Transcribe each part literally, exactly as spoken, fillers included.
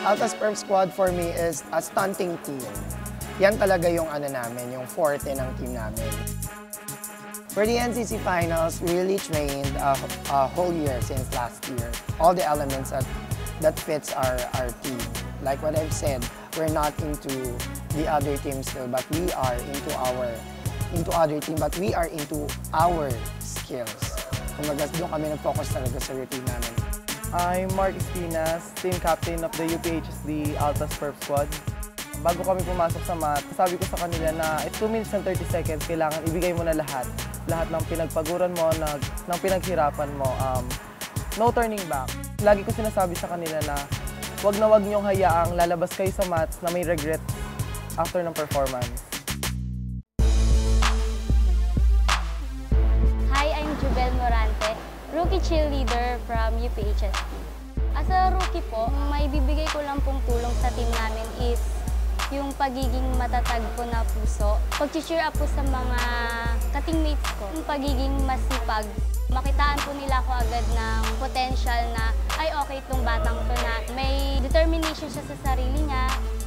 Altas Perf Squad for me is a stunting team. Yan talaga yung ano namin, yung forte ng team namin. For the N C C Finals, we really trained a, a whole year since last year. All the elements that, that fits our, our team. Like what I've said, we're not into the other team still, but we are into our into other team, but we are into our skills. Kumbaga, doon kami nag-focus talaga sa routine namin. I'm Mark Espinas, team captain of the U P H S D Altas Perf Squad. Bago kami pumasok sa math, sabi ko sa kanila na it's two minutes and thirty seconds, kailangan ibigay mo na lahat. Lahat ng pinagpaguran mo, ng, ng pinaghirapan mo, um, no turning back. Lagi ko sinasabi sa kanila na wag na wag niyong hayaang lalabas kayo sa maths na may regret after ng performance. Hi, I'm Jubel Morante, rookie cheerleader from U P H S D. As a rookie po, may bibigay ko lang pong tulong sa team namin is yung pagiging matatag po na puso. Pag-cheer up po sa mga ka-teammates ko, yung pagiging masipag. Makitaan po nila ako agad ng potential na, ay okay itong batang to na may determination siya sa sarili niya.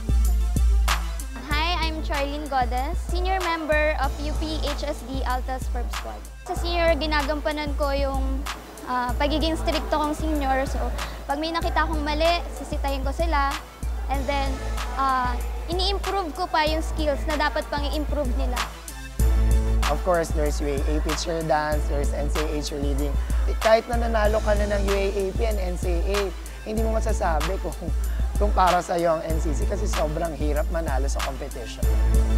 Hi, I'm Charlene Godes, senior member of U P H S D Altas Perf Squad. Sa senior, ginagampanan ko yung uh, pagiging stricto kong senior. So, pag may nakita akong mali, sisitahin ko sila. And then, uh, ini-improve ko pa yung skills na dapat pang i-improve nila. Of course, there's U A A P cheer dance, there's N C A A cheerleading. Kahit na nanalo ka na ng U A A P and N C A A, hindi mo masasabi kung, kung para sa'yo ang N C C kasi sobrang hirap manalo sa competition.